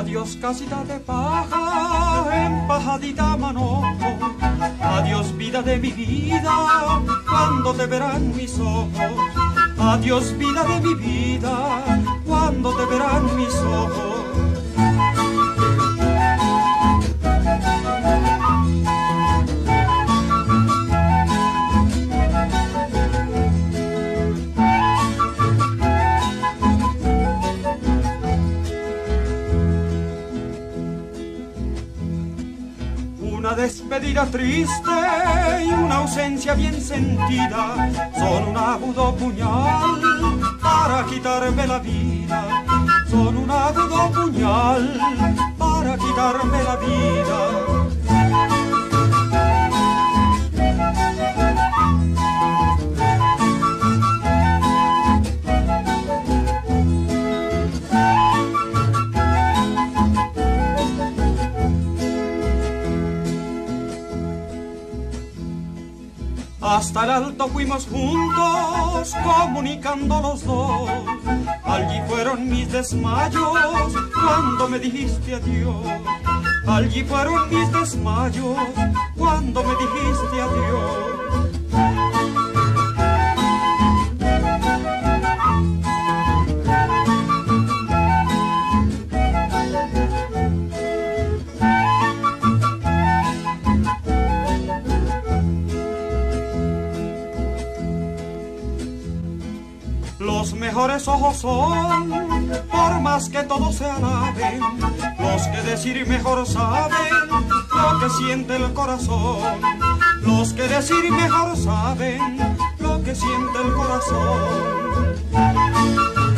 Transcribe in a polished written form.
Adiós casita de paja, empajadita manojo. Adiós vida de mi vida, cuando te verán mis ojos. Adiós vida de mi vida, cuando te verán mis ojos. Una despedida triste y una ausencia bien sentida son un agudo puñal para quitarme la vida. Son un agudo puñal para quitarme la vida. Hasta el alto fuimos juntos, comunicando los dos. Allí fueron mis desmayos, cuando me dijiste adiós. Allí fueron mis desmayos, cuando me dijiste adiós. Los mejores ojos son, por más que todos se alaben, los que decir mejor saben lo que siente el corazón. Los que decir mejor saben lo que siente el corazón.